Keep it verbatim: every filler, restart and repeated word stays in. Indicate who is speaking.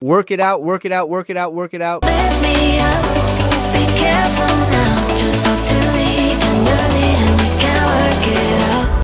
Speaker 1: Work it out, work it out, work it out, work it out.
Speaker 2: Lift me up, be careful.